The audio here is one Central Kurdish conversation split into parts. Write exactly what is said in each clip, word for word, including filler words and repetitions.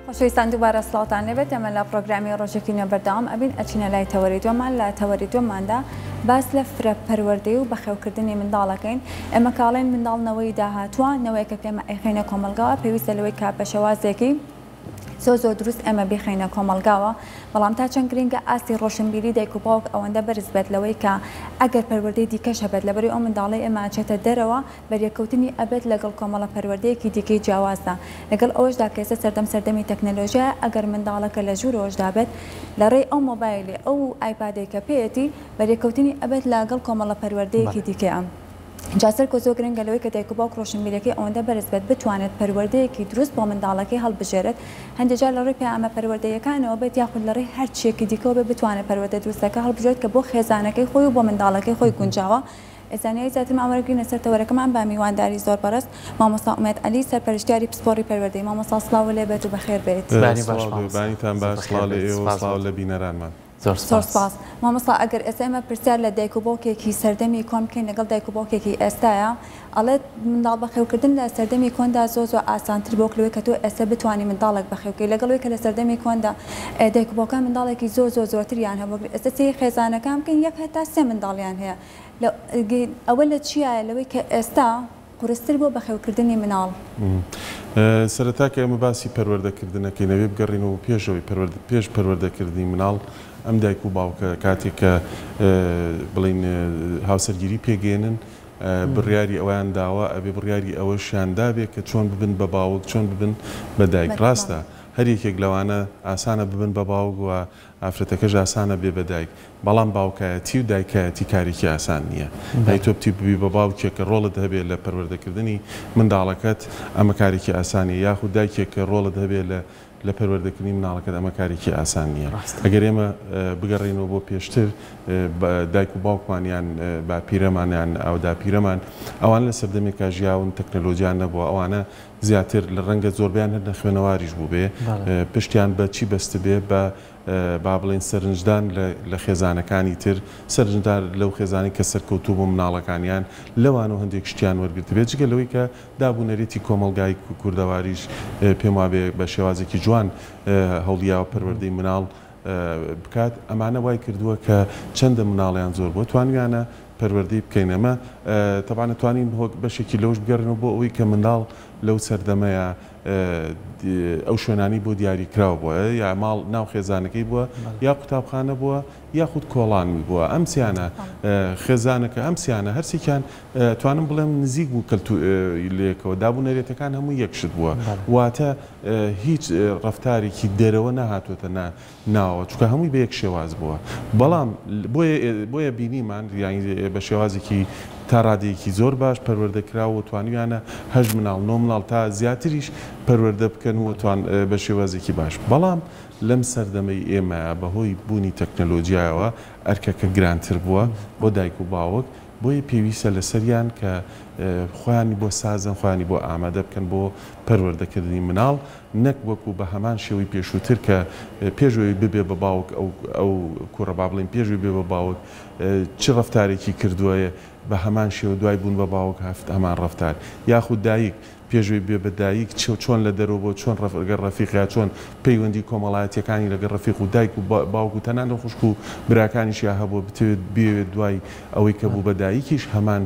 خۆشەویستان دووبارە سڵاتان لێبێت ئەمە لە پرۆگرامی ڕۆژێکی نوێ بەردەوام ئەبین ئەچینە لای تەوەریدۆمان لە تەوەریدۆماندا باس لە فرە پەروەردەی و بەخێوکردنی منداڵەکەین ئێمە کاڵێن منداڵنەوەی داهاتووە نەوەیەکە پێمە ئەیخینە کۆمەلگاوە پێویستە لەوەی کا بە شێوازێکی زۆ زۆر دروست ئەمە بخینە کۆمەلگاوە بەڵام تا چەند گرنگە ئاستی ڕۆشنبیری دایک و باوک ئەوەندە بەرز بێت لەوەی کە ئەگەر پەروەردەی دیکەش هەبێت لەبەری ئەو منداڵی ئێمە چێتە دەرەوە بەریەکەوتنی ئەبێت لەگەڵ کۆمەڵە پەروەردەیەکی دیکەی جیاوازدا لەگەڵ ئەوەشدا کە ئێستا سەردەم سەردەمی تەکنەلۆژیا ئەگەر منداڵەکە لە ژوورەوەشدا بێت لەڕێی ئەو مۆبایلی ئەو ئایپادێک کە پێیەتی بەریەکەوتنی ئەبێت لەگەڵ کۆمەڵە پەروەردەیەکی دیکە ئەم جاسر کۆ زۆر گرنگە لەوەی کە دایک و باوک ڕۆشنبیرەکەی ئەوەندە بەرز بێت بتوانێت پەروەردەیەکی دروست بۆ منداڵەکەی هەڵبژێرێت هەندێک جار لە ڕێی پێ پەروەردەیەکانەوە بێت یاخود لە ڕێی هەر چیەکی دیکەوە بێت بتوانێت پەروەردە دروستەکە هەڵبژێرێت کە بۆ خێزانەکەی خۆی و بۆ منداڵەکەی خۆی گونجاوە ئێزانەیە زیاتر مامەرەگرینە سەر تەوەرەکەمان با میوانداری زۆر بەڕست مامۆستا ئومێد عەلی سەرپەرشتیاری پسپۆڕی پەروەردەی مامۆستا سڵاو لێبێت و بەخێر بێت بانیتان باش سڵاو لە ئێوە سڵاو لە بینەرانمان زۆر سپاس مامۆستا ئەگەر ئێستا ئێمە پرسیار لە دایک و باوکێکی سەردەمی کۆن بکەین لەگەڵ دایک و باوکێکی ئێستایە ئەڵێت منداڵ بەخێوکردن لە سەردەمی کۆندا زۆ زۆر ئاسانتر بۆ لەوەی کە تۆ ئێستا بتوانانی منداڵێک بەخێوکەی لەگەڵەوەی کە لە سەردەمی کۆندا دایک و باوکان منداڵێکی زۆر زۆر زۆرتریان هەبوو ئێستا سێ خێزانەکان بکەین یەک هەتا سێ منداڵیان هەیە ئەوە لە چیە لەوەی کە ئێستا قورستر بۆ بەخێوکردنی مناڵ سەرەتا کە ئێمە باسی پەروەردەکردنەکەی نەوێ بگەڕینەوە پێشەوەی پێش پەروەردەکردنی مناڵ ئەم دایک و باوکە کاتێک کە بڵین هاوسەرگیری پێگەێنن بڕیاری ئەویان داوە ئەبێ بڕیاری ئەوەشیاندا بێت کە چۆن ببن بە باوک چۆن ببن بە دایک ڕاستە هەر یەکێک لەوانە ئاسانە ببن بە باوک و ئافرەتەکەش ئاسانە بێ بە دایک بەڵام باوکایەتی و دایکایەتی کارێکی ئاسان نییە هەی تۆ بتی ببی بە باوکێک کە ڕۆڵت هەبێت لە پەروەردەکردنی منداڵەکەت ئەمە کارێکی ئاسانی یاخود دایکێک کە ڕۆڵت هەبێت لە لە پەروەردەکردنی مناڵەکەت ئەمە کارێکی ئاسان نییە ئەگەر ئێمە بگەڕێنەوە بۆ پێشتر دایک و باوکمانیان با پیرەمانیان ئەودا پیرەمان ئەوان لە سەردەمێکا ژیاون تەکنەلۆژیان نەبووە ئەوانە زیاتر لە ڕەنگە زۆربیان هەر خوێنەواریش بوو بێ پشتیان بە چی بەستە بێ بە با بڵێن سەرنجدان لە خێزانەکانی تر سەرنجدار لەو خێزانی کە سەرکەوتوو بۆ مناڵەکانیان لەوانەوە هەندێک شتیان وەرگرت بێت جگە لەوەی کە دابوونەرێتی کۆمەلگای کوردەواریش پێم وابێ بە شێوازێکی جوان هەوڵیاوە پەروەردەی مناڵ بکات ئەمانە وای کردووە کە چەندە مناڵیان زۆر بۆ توانویانە پەروەردەی بکەین ئەمە تەبانە توانین بەشێکی لەوش بگەڕنەوە بۆ ئەوەی کە منداڵ لەو سەردەمەیە ئەو شوێنانی بۆ دیاریکراوە بووە یا ماڵ ناو خێزانەکەی بووە یا قوتابخانە بووە یاخود کۆڵانوی بووە ئەم سیانە خێزانەکە ئەم سیانە هەرسێکیان توانم بڵێم نزیک بوو کەلتورێکەوە دابوونەرێتەکان هەموو یەکشت بووە واتە هیچ ڕەفتارێکی دەرەوە نەهاتوۆتە ناوە چونکە هەمووی بە یەک شێواز بووە بەڵام بۆیە بینیمان یانی بە شێوازێکی تا ڕادەیەکی زۆر باش پەروەردەکراوە و توانیانە هەژ مناڵ نۆ مناڵ تا زیاتریش پەروەردە بکەن و بە شێوازێکی باش بەڵام لەم سەردەمەی ئێمە بەهۆی بوونی تەکنەلۆژیایەوە ئەرکەکە گرانتر بووە بۆ دایک و باوک بۆیە پێویستە لە سەریان کە خۆیانی بۆ سازن خۆیانی بۆ ئامادە بکەن بۆ پەروەردەکردنی مناڵ نەک وەکو بە هەمان شێوەی پێشووتر کە پێشەوەی ببێ بە باوک ئەو کوڕە با بڵێن پێشوی بێ بە باوک چ ڕەفتارێکی کردووەیە بە هەمان شێوە دوای بوون بە باوک هەفت هەمان ڕەفتار یاخود دایک پێشوی بێ بە دایک چۆن لە دەرەوە بۆ چۆن ڕەفگەر ڕەفیقیا چۆن پەیوەندی کۆمەڵایەتیەکانی لەگەڵ ڕەفیق و دایک و باوک و تەنان لە خوشک و براکانیشیا هەبوو بتوێت بێوێت دوای ئەوەی کە بوو بە دایکیش هەمان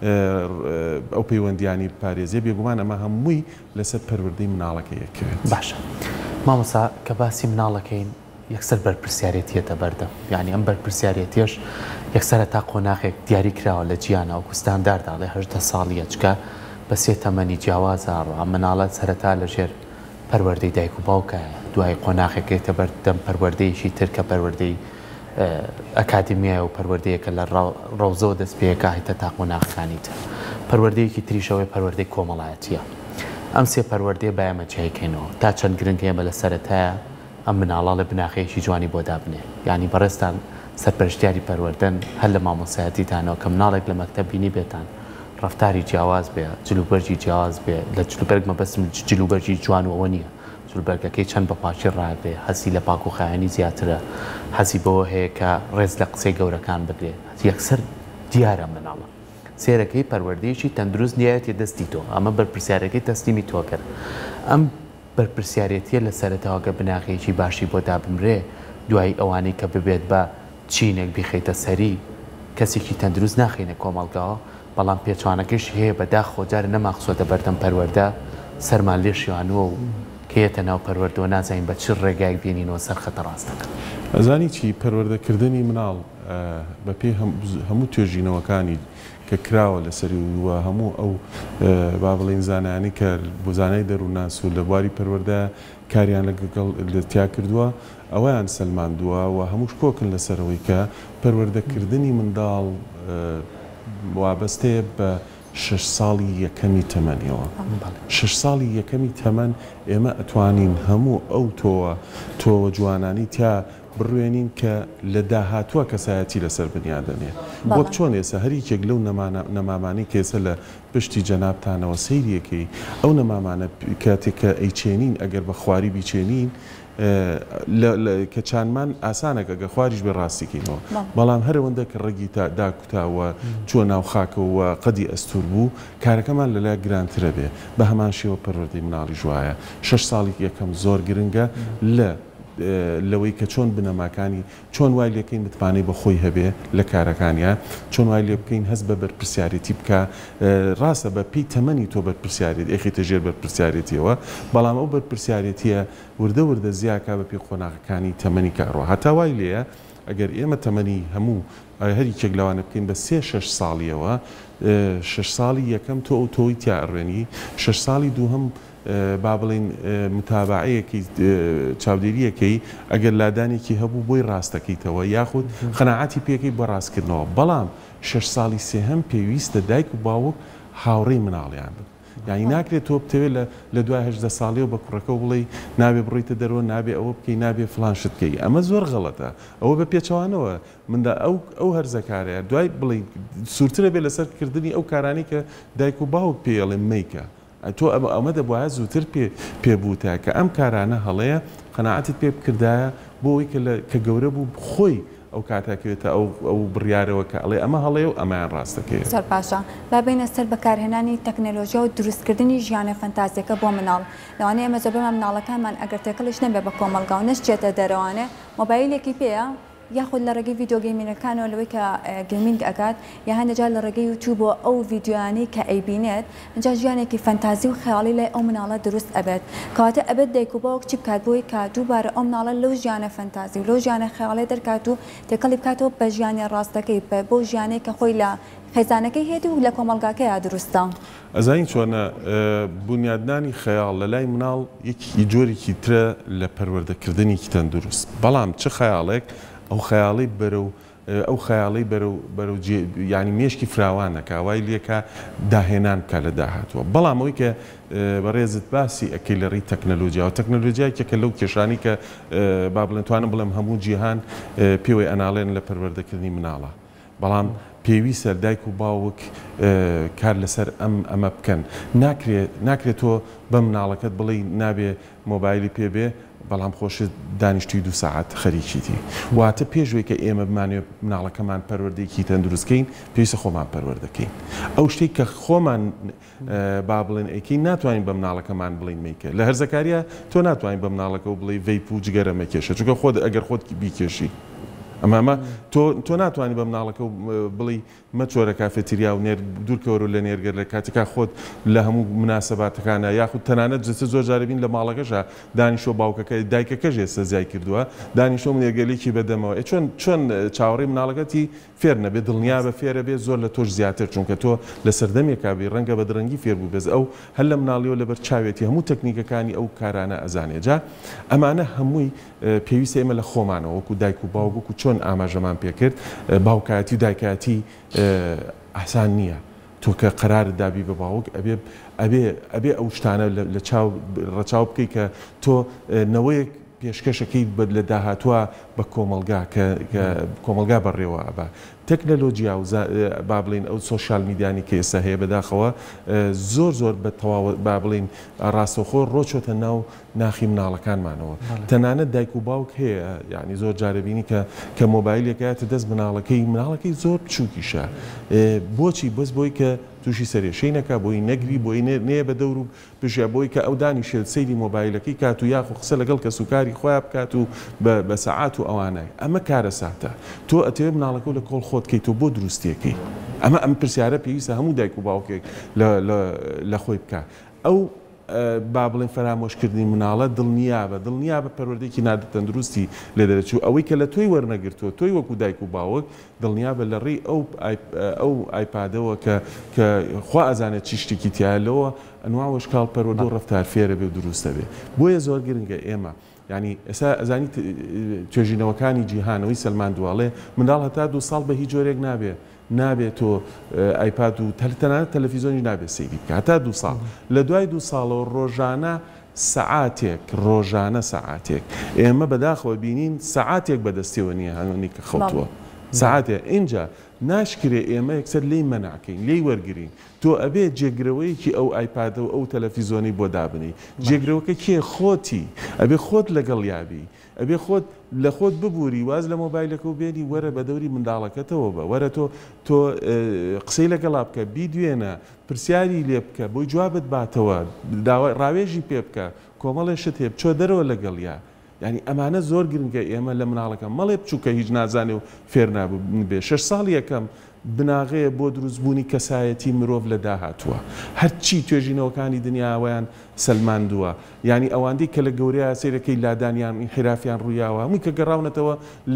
ئەو پەیوەندیانی پارێزیە بێگومان ئەمە هەمووی لەسەر پەروەردەی مناڵەکە یەکەوێت باشە مامۆستا کە باسی مناڵەکەین یەکسەر بەرپرسیارەتیەتە بەردەم یعنی ئەم بەرپرسیارەتیش یەکسەرە تا قۆناغێک دیاری کراوە لە جیانە و کوستانداردا لە هەژدە ساڵیە چکە بە سێ تەمەنی جیاوازە ئەم مناڵەت سەرەتا لەژێر پەروەردەی دایک و باوکە دوای قۆناغێکێتە بەردەم پەروەردەیەکی تر کە پەروەردەی ئەکادمیایە و پەروەردەیەکە لە ڕەوزەوە دەست پێەکە هێتە تا قۆناغەکانی تر پەروەردەیەکی تریشەوەی پەروەردەی کۆمەڵایەتیە ئەم سێ پەروەردەی بایەمە جێکەینەوە تا چەند گرنگ هەیە لە سەرەتایە ئەم مناڵە لە بناغەیەکی جوانی بۆ دابنێ یعنی بەڕێستان سەرپەرشتیاری پەروەردەن هەر لە مامۆسایەتیتانەوە کە مناڵێک لە مەکتەب بینی بێتان ڕفتاری جیاواز بێ جلوبەرجی جیاواز بێ لە جلوبەرگ مەبەستم جلوبەرجی جوانەوە نییە جلوبەرگەکەی چەند بەپاشی ڕابێ هەسی لە پاک و خایانی زیاترە حەزی بەوە هەیە کە ڕێز لە قسەی گەورەکان بگرێ یەکسەر دیارە مناڵە سێرەکەی پەروەردەیەکی تەندروست نیایەتی دەستی تۆ ئەمە بەرپرسیارەکەی تەسلیمی تۆ کرد ئەم بەرپرسیارەتیە لە سەرەتاوەگە بناغێکی باشی بۆ دابمرێ دوای ئەوانەی کە ببێت بە چینێک بیخەیتە سەری کەسێکی تەندروست ناخینە کۆمەڵگاوە بەڵام پێچوانەکەش هەیە بەداخۆ جارە نەماخسۆتە بەردەم پەروەردە سەرمان لێشیوانوە و کێتە ناو پەروەردەوە نازانین بە چ ڕێگایك بینینەوە سەر خەتە ڕاستەکە. ئەزانی چی پەروەردەکردنی مناڵ بە پێی هەموو توێژینەوەکانی کە کراوە لەسەری وە هەموو ئەو با بڵێن زانانی کە بۆ زانای دەرووناس و لە بواری پەروەردە کاریان لەگەڵ لە تیا کردووە ئەوەیان سەلماندووە و هەمووش کۆکن لەسەرەوەی کە پەروەردەکردنی منداڵ وابەستەیە بە شش ساڵی یەکەمی تەمەنیەوە. شش ساڵی یەکەمی تەمەن ئێمە ئەتوانین هەموو ئەو تۆوە تۆوە جوانانی تیا بڕوێنین کە لە داهاتووە کەسایەتی لەسەر بنیادەنێ. بۆ چۆن ێستا هەریکێک لەو نەمامانی کێسە لە پشتی جەنابتانەوە سەیریەکەی ئەو نەمامانە کاتێککە ئەیچێنین ئەگەر بە خواری بیچێنین کە چانمان ئاسانەکە گە خواریش بە ڕاستیکەینەوە بەڵام هەرەوەندە کە ڕێگی تا داکوتاوە چوە ناو خاکەوە قەدی ئەستور بوو کارەکەمان لەلای گرانترە بێ بە هەمان شێوە پەروەردەی مناڵی ژوایە شش ساڵی یەکەم زۆر گرنگە لە لەوەی کە چۆن بنەماکانی چۆن وای لەکەین متمانەی بە خۆی هەبێ لە کارەکانیە چۆن وای لێ بکەین هەست بە بەرپرسیارەتی بکە ڕاستە بە پێی تەمەنی تۆ بەرپرسیارێت ئێخیتە ژێر بەرپرسیارەتیەوە بەڵام ئەو بەرپرسیارەتیە وردە وردە زیاکە بە پێی قۆناغەکانی تەمەنی کارەوە هەتا وای لێیە ئەگەر ئێمە تەمەنی هەموو هەریکێک لەوانە بکەین بە سێ شش ساڵیەوە شش ساڵی یەکەم تۆ ئەو تۆی تیا ئەڕێنی شش ساڵی دووهەم با بڵین متابعەیەکی چاودێریەکەی ئەگەر لادانێکی هەبوو بۆی ڕاستەکەیتەوە یاخود خەناعەتی پێکەی بە ڕاستکردنەوە بەڵام شش ساڵی سێهەم پێویستە دایک و باوک هاوڕێی مناڵیان بن یعنی ناکرێت تۆ بتەوێت لە دوای هەژدە ساڵیەوە بە کوڕەکە بڵێ نابێ بڕیتە دەرەوە نابێ ئەوە بکەی نابێ فلانشت بکەی ئەمە زۆر غەڵەتە ئەوە بە پێچەوانەوە مندا ئەو ئەو هەرزەکارەیە دوای بڵێ سوورترە بێ لەسەرکردنی ئەو کارانی کە دایک و باوک پێڵێ مەیکە تۆ ئەمە دەبواە زووتر پێبووتە کە ئەم کارانە هەڵەیە قەناعەتت پێ بکردایە بۆ ئەوەی کە گەورە بوو خۆی ئەو کاتاکەوێتە ئەو بڕیارەوە کە ئەڵێ ئەمە هەڵەیە و ئەمایان ڕاستەکەی زۆر باشە با بینە سەر بەکارهێنانی تەکنەلۆژیا و دروستکردنی ژیانە فەنتازیەکە بۆ مناڵ لەوانەیە ئەمە زۆربەی مناڵەکانمان ئەگەر تێکەڵش نەبێ بە کۆمەڵگا و نەچێتە دەرەوانێ مۆبایلێکی پێەیە یاخود لە ڕێگەی ڤیدیۆ گەیمینەکانەوە لەوەی کە گەیمینگ ئەکات یا هەندێجار لە ڕێگەی یوتیوب ئەو ڤیدیۆیانەی کە ئەیبینێت اینجا ژیانێکی فەنتازی و خەیاڵی لای ئەو مناڵە دروست ئەبێت کەواتە ئەبێت دایک و باوک چی بکات بۆی کە دووبارە ئەو مناڵە لەو ژیانە فەنتازی و لەو ژیانە خەیاڵی دەرکات و تێکەڵی بکاتەوە بە ژیانی ڕاستەکەی بۆ ژیانەی کە خۆی لە خێزانەکەی هێتی و لە کۆمەڵگاکەیە دروستە. ئەزانین چۆنە بنیادنانی خەیاڵ لە لای مناڵ یەکی جۆرێکی ترە لە پەروەردەکردنیکی تەندروست بەڵام چه خەیاڵێک ئەو خەیاڵی بەرە و ئەو خەیاڵی بەرە ینی مێشکی فراوانەکە وای لێکە داهێنان کە لە داهاتوە بەڵام ئەوی کە بەڕێزت باسی ئەکەی لە ڕێی تەکنەلۆژیا و تەکنەلۆژیایکە لەو کێشانی کە با بڵێنتوانم بڵێم هەموو جیهان پێوەی ئەناڵێن لە پەروەردەکردنی مناڵە بەڵام پێویستە دایک و باوک کار لەسەر ئەم ئەمە بکەن ناکرێت تۆ بە مناڵەکەت بڵێ نابێ مۆبایلی پێبێ بەڵام خۆشت دانیشتوی دو ساعت خەریکیتی واتە پێشوەی کە ئێمە بمانێ مناڵەکەمان پەروەردەیەکی تەندروستکەین پێویستە خۆمان پەروەردەکەین ئەو شتێک کە خۆمان با بڵێن ئەیکەین ناتوانین بە مناڵەکەمان بڵین مەیکە لە هەرزەکاریە تۆ ناتوانین بە مناڵەکە و بڵێ ڤەیپ و جگەرە مەکێشە چونکە خۆت ئەگەر خۆت بیکێشی ئەمامە تۆ ناتوانانی بە مناڵەکە و بڵی مەچۆرە کافێتریا و دوورکەوەرە لە نێرگەر لە کاتێکا خۆت لە هەموو مناسەباتەکانە یاخود تەنانەت جستە زۆر جارەبین لە ماڵەکەشە دانیشۆ باوکەکە دایکەکەش ێستا زیای کردووە دانیشۆ نێرگەلێکی بەدەمەوە چۆن چۆن چاوەڕێی مناڵەکەتی فێر نەبێت دڵنیا بە فێرە بێت زۆر لە تۆش زیاتر چونکە تۆ لە سەردەمێکابی ڕەنگە بە درەنگی فێر بوو بێز ئەو هەر لە مناڵیەوە لەبەر چاوێتی هەموو تەکنیکەکانی ئەو کارانە ئەزانێ جا ئەمانە هەمووی پێویستە ئێمە لە خۆمانەوە وەکو دایک و باوک و چۆن ئاماژەمان پێکرد باوکایەتی و دایکایەتی ئاسان نییە تۆ کە قەرارت دابی بە باوک ئەبێ ئەبێ ئەو شتانە لە چاو ڕەچاو بکەی کە تۆ نەوەیەک پێشکەشەکەی لە داهاتووە بە کۆمەلگا کە کۆمەلگا بەڕێوە ئەبە تەکنەلۆجیا و با بڵین ئەو سۆشیال میدیانی کە ئێستا هەیە بەداخەوە زۆر زۆر بە تەواو با بڵین ڕاستەوخۆ ڕۆچۆتە ناو ناخی مناڵەکانمانەوە تەنانەت دایک و باوک هەیە یعنی زۆر جارەبینی کە کە مۆبایلێکایەتە دەست مناڵەکەی مناڵەکەی زۆر بچووکیشە بۆچی بەس بۆی کە تووشی سەرێشەی نەکا بۆی نەگری بۆی نێ بە دەور و پشیا بۆی کە ئەو دانیشێت سەیری مۆبایلەکەی کات و یاخو قسە لەگەڵ کە سوکاری خۆیان بکات و بە سەعات و ئەوانای ئەمە کارە ساتە تۆ ئەتەوێ مناڵەکە لە کۆڵ خۆت کەیت تۆ بۆ دروستیەکەی ئەمە ئەم پرسیارە پێویستە هەموو دایک و باوکێک لە خۆی بکە ئەو با بڵێن فەرامۆشکردنی مناڵە دڵنیابە دڵنیابە پەروەردەیەکی نادە تەندروستی لێ دەرەچوو ئەوەی کە لە تۆی وەرنەگرتووە تۆی وەکو دایک و باوک دڵنیابە لە ڕێی ئەو ئایپادەوە کە خوا ئەزانێت چی شتێکی تایە ئەنوا وەشکاڵ پەروەردە و ڕەفتار فێرە بێ و دروستە بێ بۆیە زۆر گرنگە ئێمە ینی ئێستا ئەزانی توێژینەوەکانی جیهانەوەی سەلمان دوواڵێ منداڵ هەتا دوو ساڵ بە هیچ جۆرێک نابێ نابێت تۆ ئایپاد و تەنانەت تەلەڤیزۆنی نابێت سەیری بکە هەتا دوو ساڵ لە دوای دوو ساڵەوە ڕۆژانە سەعاتێک ڕۆژانە سەعاتێک ئێمە بەداخەوە بینین سەعاتێک بەدەستیەوە نییە هەنگاوی کە خەوتووە سەعاتێک اینجا ناشکرێ ئێمە یەکسەر لی مەناکەین لی وەرگرین تۆ ئەبێ جێگرەوەیەکی ئەو ئایپادە و ئەو تەلەڤیزۆنی بۆ دابنی جێگرەوەکە کێ خۆتی ئەبێ خۆت لەگەڵ یابی ئەبێ خۆت لە خۆت ببووری واز لە مۆبایلەکە و بێنی وەرە بە دەوری منداڵەکەتەوە بە وەرە تۆ تۆ قسەی لەگەڵا بکە بیدوێنە پرسیاری لێ بکە بۆی جوابت باتەوە ڕاوێژی پێ بکە کۆمەڵێشت هێ بچۆ دەرەوە لەگەڵ یا ینی ئەمانە زۆر گرنگە ئێمە لە مناڵەکە مەڵێ بچووکە هیچ نازانێ و فێر نابوو بێ شەش ساڵ یەکەم بناغەیە بۆ دروستبوونی کەسایەتی مرۆڤ لە داهاتووە هەرچی توێژینەوەکانی دنیاوەیان سەلماندووە ینی ئەوانەی کە لە گەورەیە سیرەکەی لادانیان حرافیان ڕوویاوە هەمووی کە گەڕاونەتەوە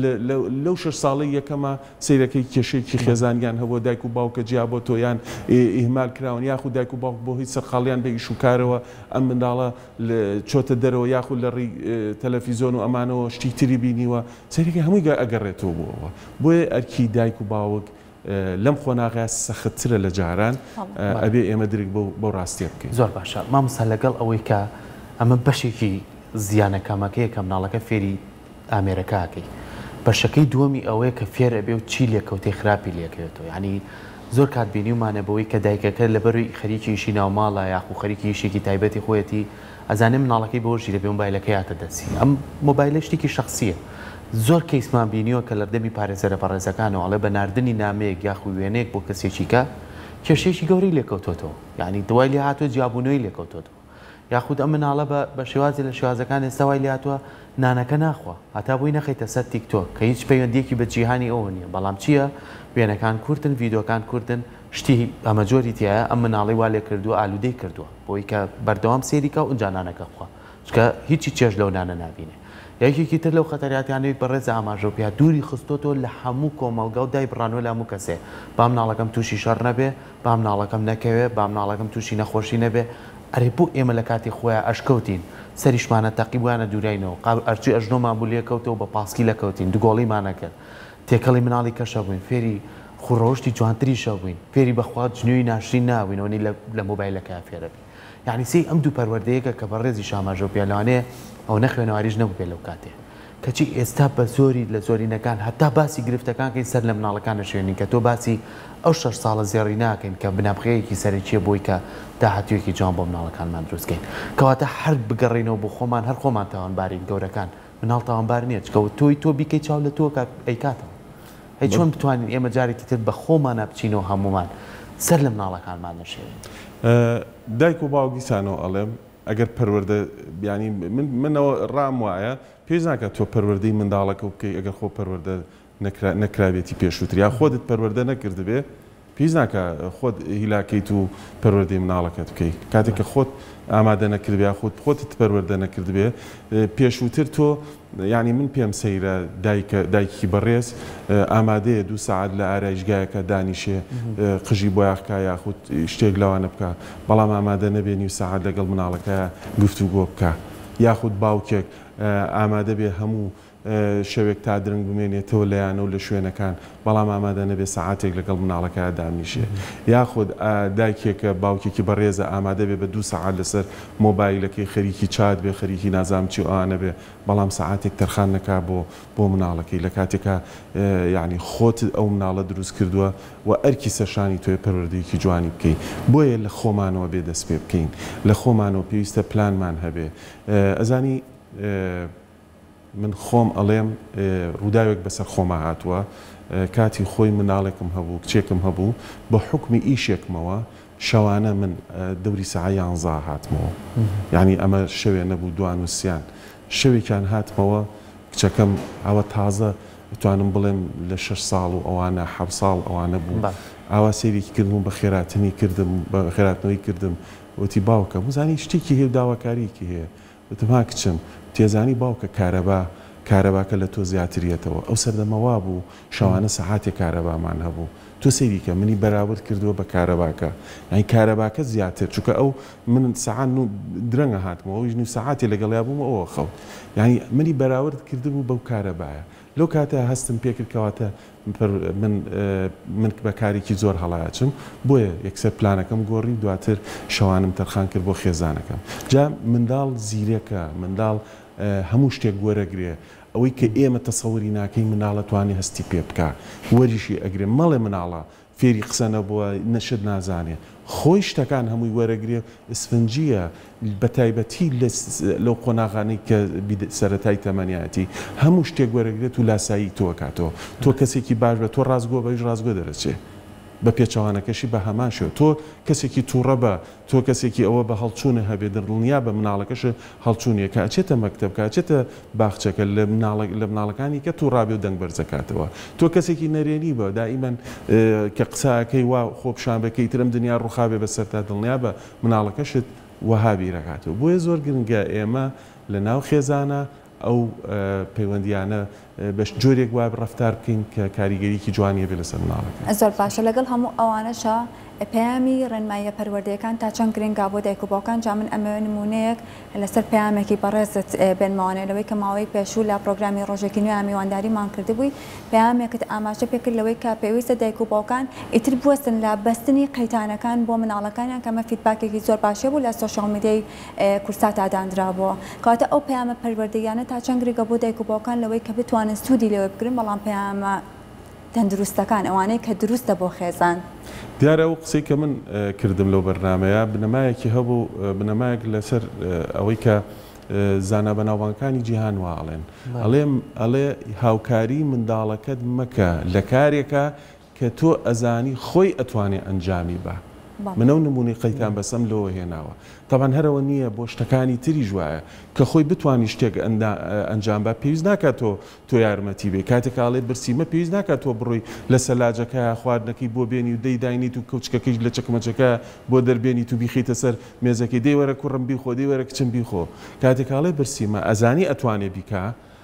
لەو شەش ساڵی یەکەمە سیرەکەی کێشێکی خێزانیان هەبوو دایک و باوکە جیا بۆ تۆیان ئیهمال کراون یاخود دایک و باوک بۆ هیچ سەرخاڵیان بە ئیشوکارەوە ئەم منداڵە چۆتە دەرەوە یاخود لە ڕێی تەلەڤیزۆن و ئەمانەوە شتی تری بینیوە سیرەکەی هەمووی ئەگەڕێتەوە بووەوە بۆیە ئەرکی دایک و باوک لەم خۆناغا سەختترە لە جاران ئەبێ ئێمە درک بۆ ڕاستیە بکەین زۆر باشە مامۆستا لەگەڵ ئەوەی کە ئەمە بەشێکی زیانەکەمەکەیە کە مناڵەکە فێری ئامێرەکەکەی بەشەکەی دووەمی ئەوەیە کە فێر ئەبێ و چی لێکەوتەی خراپی لێکەوێتەوە ینی زۆر کات بینیومانە بەوەی کە دایکەکە لەبەروی خەریکی ئیشی ناوماڵە یاخو خەریکی ئیشێکی تایبەتی خۆیەتی ئەزانێ مناڵەکەی بۆژی لەبێ مۆبایلەکەی هاتە دەستی ئەم مۆبایلە شتێکی شخصیە زۆر کەیسمان بینیوە کە لە دەمی پارێزەرە پەڕێزەکانەوە ئەڵێ بە ناردنی نامەیەک یاخو وێنەیەک بۆ کەسێکیکە کێشەیەکی گەورەی لێکەوتۆتەوە یعنی دوای لێ هاتووە جیابوونەوەی لێکەوتۆتەوە یاخود ئەم مناڵە بە شێوازی لە شێوازەکان ئێستا وای لێ هاتووە نانەکە ناخوا هەتا بۆی نەخەیتە سەر تیکتۆک کە هیچ پەیوەندیەکی بە جیهانی ئەوە نییە بەڵام چییە وێنەکان کوردن ڤیدۆکان کوردن شتی ئەمە جۆری تایە ئەم مناڵی وا لێ کردووە ئالوودەی کردووە بۆی کە بەردەوام سێریکە و ئەنجا نانەکە خوا چکە هیچی چێژ لەو نانە نابینێ یەکێکی تر لەو خەتەریاتیانەوەی بەڕێز ئاماژۆپیا دووری خستۆتۆ لە هەموو کۆمەڵگا و دای بڕانوە لە هەموو کەسێ با مناڵەکەم تووشی شەڕ نەبێ با مناڵەکەم نەکەوێ با مناڵەکەم تووشی نەخۆشی نەبێ ئەرێ بۆ ئێمە لە کاتی خۆیان ئەشکەوتین سەریشمانە تەقیبوانە دوورینەوە ئەرچی ئەژنۆمان بوو لێکەوتەوە بە پاسکی لەکەوتین دوگۆڵیمانەکرد تێکەڵی مناڵی کەشە بووین فێری خوڕۆشتی جوانتریشە بووین فێری بەخوا جنووی ناشرین ناوینەوەنی لە مۆبایلەکە فێرە بین یعنی سی ئەم دوو پەروەردەیەکە کە بەڕێزی ئاماژۆپیا لەوانەیە ئەو نەخوێنەواریش نەبوو بێ لەو کاتێ کەچی ئێستا بە زۆری لە زۆرینەکان هەتا باسی گرفتەکانکەی سەر لە مناڵەکانە شوێنین کە تۆ باسی ئەو شەش ساڵە زێڕی ناکەین کە بنابخەیەکی سەرەکیە بۆی کە داهاتوویەکی جوان بۆ مناڵەکانمان دروستکەین کەواتە هەر بگەڕینەوە بۆ خۆمان هەر خۆمان تاوانبارین گەورەکان مناڵ تاوانبار نییە چکەوت تۆی تۆ بیکەی چاو لە تۆ ئەیکاتەوە هەی چۆن بتوانین ئێمە جارێکی تر بە خۆمانە بچینەوە هەمومان سەر لە مناڵەکانمان نەشێوین دایک و باوگیسانەوە ئەڵێم ئەگەر پەروەردە ینی منەوە ڕام وایە پێش ناکات تۆ پەروەردەی منداڵەکە بکەی ئەگەر خۆ پەروەردە نەکراوێتی پێشووتر یا خۆت پەروەردە نەکردبێ پێش ناکە خۆت هیلاکەیت و پەروەردەی مناڵەکەت بکەیت کاتێک کە خۆت ئامادە نەکردبێ خۆت خۆتت پەروەردە نەکردبێ پێشووتر تۆ ینی من پێم سەیرە دایکی بەڕێز ئامادەیە دوو سەعات لە ئارایشگایەکە دانیشێ قژی بۆ یاخکە یاخود شتێک لەوانە بکە بەڵام ئامادە نەبێنی و سەعات لەگەڵ مناڵەکە گفتوگۆ بکە یاخود باوکێک ئامادە بێ هەموو شەوێک تا درنگ بمێنێتەوە لەیانە و لە شوێنەکان بەڵام ئامادە نەبێ سەعاتێک لەگەڵ مناڵەکە دامنیشێ یاخود دایکێکە باوکێکی بەڕێزە ئامادە بێ بە دوو سەعات لەسەر مۆبایلەکەی خەریکی چات بێ خەریکی نازام چی ئەوانە بێ بەڵام سەعاتێک تەرخان نەکا بۆ بۆ مناڵەکەی لە کاتێکە یعنی خۆت ئەو مناڵە دروست کردووە و ئەرکی سەرشانی توێ پەروەردەیەکی جوانی بکەین بۆیە لە خۆمانەوە بێ دەست پێ بکەین لە خۆمانەوە پێویستە پلانمان هەبێ ئەزانی من خۆم ئەڵێم ڕووداوێک بەسەر خۆما هاتووە کاتی خۆی مناڵێکم هەبوو کچێکم هەبوو بە حکمی ئیشێکمەوە شەوانە من دەوری سەعە یانزە هاتمەوە یعنی ئەمە شەوێ نەبوو دوان وسیان شەوێکیان هاتمەوە کچەکەم ئەوە تازە بتوانم بڵێم لە شەش ساڵ و ئەوانە حەوت ساڵ ئەوانە بوو ئاوا سێرێکی کردم بە خێراتنی کردم بە خێراتنەوەی کردم وتی باوکە وزانی شتێکی هەیە داواکاریکی هەیە وتم ها کچم تێزانی باوکە کارەبا کارەباکە لە تۆ زیاتریێتەوە ئەو سەردەمەوا بوو شەوانە سەعاتێک کارەبامان هەبوو تۆ سەیریکە منی بەراورد کردووە بە کارەباکە ئەین کارەباکە زیاتر چونکە ئەو من سەعات درەنگە هاتمەوە ئەویش نوو سەعاتی لەگەڵیا بوومە ئەوە خەوت یعنی منی بەراورد کردبوو بەو کارەبایە لەو کاتە هەستم پێکردکەواتە من من بە کارێکی زۆر هەڵایەچم بۆیە یەکسەر پلانەکەم گۆڕی دواتر شەوانم تەرخان کرد بۆ خێزانەکەم جا منداڵ زیرەکە منداڵ هەموو شتێک وەرەگرێ ئەوەی کە ئێمە تەسەوری ناکەی مناڵە توانێ هەستی پێ بکە وەریشی ئەگرێ مەڵێ مناڵە فێری قسە نەبووە نەشت نازانێ خۆی شتەکان هەمووی وەرەگرێ ئسفنجیە بە تایبەتی لەو قۆناغانەی کە سەرەتای تەمەنیەتی هەموو شتێک وەرەگرێت و لاسایی تۆ کاتەوە تۆ کەسێکی باش بە تۆ ڕازگۆ بەش ڕازگۆ دەرەچێ بە پێچەوانەکەشی بە هەمان شێوە تۆ کەسێکی تووڕە بە تۆ کەسێکی ئەوە بە هەڵچوونە هەبێ دڵنیا بە مناڵەکەش هەڵچوونیە کە ئەچێتە مەکتەب کاچێتە باخچەکە لە لە مناڵەکانی کە تووڕابێ و دەنگ بەرزەکاتەوە تۆ کەسێکی نەرێنی بە دائیمەن کە قساکەی وا خۆپشان بەکەی ترم دنیا ڕووخابێ بەسەر تا دڵنیا بە مناڵەکەشت وەها بیرەکاتەوە بۆیە زۆر گرنگە ئێمە لە ناو خێزانە ئەو پەیوەندیانە بە جۆرێک واب ڕەفتار بکەین کە کاریگەریکی جوانیە بێ لەسەر مناڵەکە زۆر باشە لەگەڵ هەموو ئەوانەشە پەیامی ڕێنماییە پەروەردەیەکان تا چەند گرنگا بۆ دایک و باوکان جا من ئەمە نمونەیەک لەسەر پەیامێکی بەڕێزت بێنماوانێ لەوەی کە ماوەی پێشوو لە پرۆگرامی ڕۆژێکی نوێ میوانداریمان کردبووی پەیامێکت ئاماژە پێکرد لەوەی کە پێویستە دایک و باوکان ئیتر بوەستن لە بەستنی قەیتانەکان بۆ مناڵەکانیان کەمە فیدباکێکی زۆر باشە بوو لە سۆشیال میدیای کورسات ئادانرابووە کاتە ئەو پەیامە پەروەردەیانە تا چەند گرنگە بۆ دایک و باوکان لەوەی کە بتوانن سوودی لەوە بگرن بەڵام پەیامە تەندروستەکان ئەوانەیە کە دروستە بۆ خێزان دیارە ئەو قسەی کە من کردم لەو بەرنامەیە بنەمایەکی هەبوو بنەمایەک لەسەر ئەوەی کە زانە بەناوبانگەکانی جیهان واڵێن ئەڵێم ئەڵێ هاوکاری منداڵەکەت مەکە لە کارێکە کە تۆ ئەزانی خۆی ئەتوانێ ئەنجامی بە منە و نمونی قەیتان بەسەم لەوە هێناوە تەبەن هەرەوە نییە بۆ شتەکانی تری ژوایە کە خۆی بتوانانی شتێک ئەنجام بە پێویست ناکات تۆ تۆ یارمەتی بێ کاتێکاڵێ برسیمە پێویست ناکات تۆ بڕۆی لە سەلاجەکە خواردنەکەی بۆ بێنی و دەیداینیت و کەوچکەکەیش لە چەکمەچەکە بۆ دەربێنیت و بیخیتە سەر مێزەکەی دەیوەرە کوڕم بیخۆ دەیوەرە کچم بیخۆ کاتێکاڵێ برسیمە ئەزانی ئەتوانێ بیکە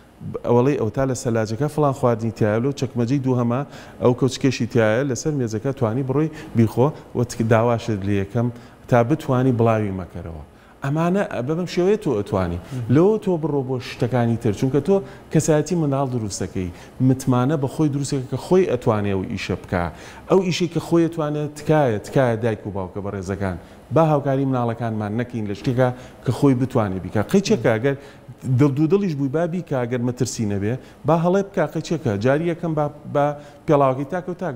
ئەوڵی ئەو تا لە سەلاجەکە فڵان خواردنی تایە و چەکمەجەی دوو هەمە ئەو کەوچکێشی تایە لەسەر مێزەکە توانی بڕۆی بیخۆ و داواشت لە یەکەم تا بتوانی بڵاوی مەکەرەوە ئەمانە بەبم شێوەیە تۆ ئەتوانی لەوە تۆ بڕۆ بۆ شتەکانی تر چونکە تۆ کەسایەتی منداڵ دروستەکەی متمانە بە خۆی دروستەکە کە خۆی ئەتوانێ و ئیشە بکە ئەو ئیشی کە خۆی ئەتوانێت تکایە تکایە دایک و باوکە بە ڕێزەکان با هاوکاری مناڵەکانمان نەکەین لە شتێکە کە خۆی بتوانێت بیکە قەیچێکە ئەگەر دڵ دڵیش بووی بابی کە ئەگەر مەترسی نەبێ با هەڵێ بکە قەیچێکە جاری یەکەم بە پێڵاوەکەی تاک و تاک